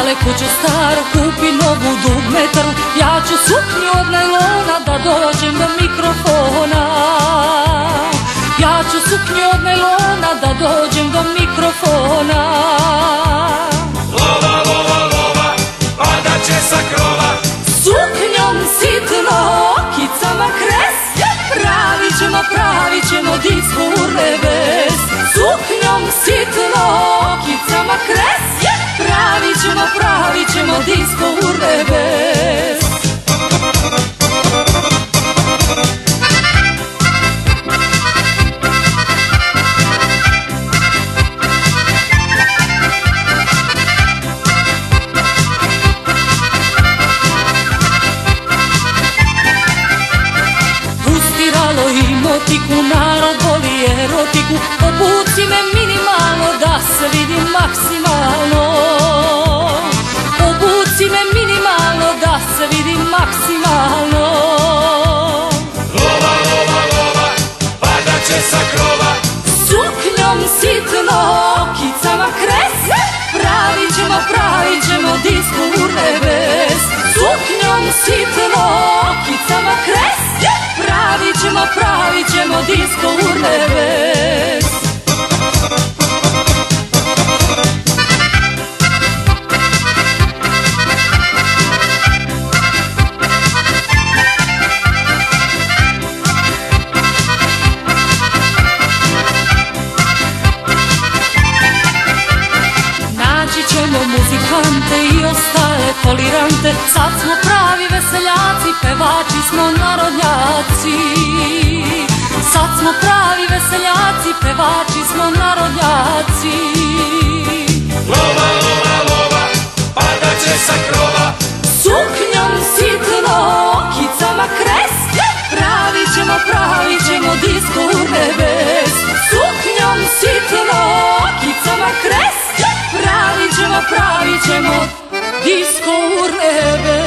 Pale kuću staru, kupi novu dugmetaru. Ja ću suknju od najlona da dođem do mikrofona. Ja ću suknju od najlona da dođem do mikrofona. Lova, lova, lova, padat će sa krova. Suknjom sitno, okicama kres. Pravit ćemo disko urnebes. Suknjom sitno, okicama kres. Pravit ćemo disko urnebes. I motiku, narod voli erotiku. Obuci me minimalno da se vidim maksimalno. Obuci me minimalno da se vidim maksimalno. Lova, lova, lova, padat će sa krova. Suknjom sitno, okicama kres. Pravit ćemo disko urnebes. Suknjom sitno, okicama kres. Pravit ćemo disko urnebes. Naći ćemo muzikante i ostale folirante. Sad smo pravi veseljaci, pevači smo narodnjaci. Sad smo pravi veseljaci, pevači smo narodnjaci. Lova, lova, lova, padat će sa krova. Suknjom sitno, okicama kres. Pravit ćemo disko urnebes. Suknjom sitno, okicama kres. Pravit ćemo disko urnebes.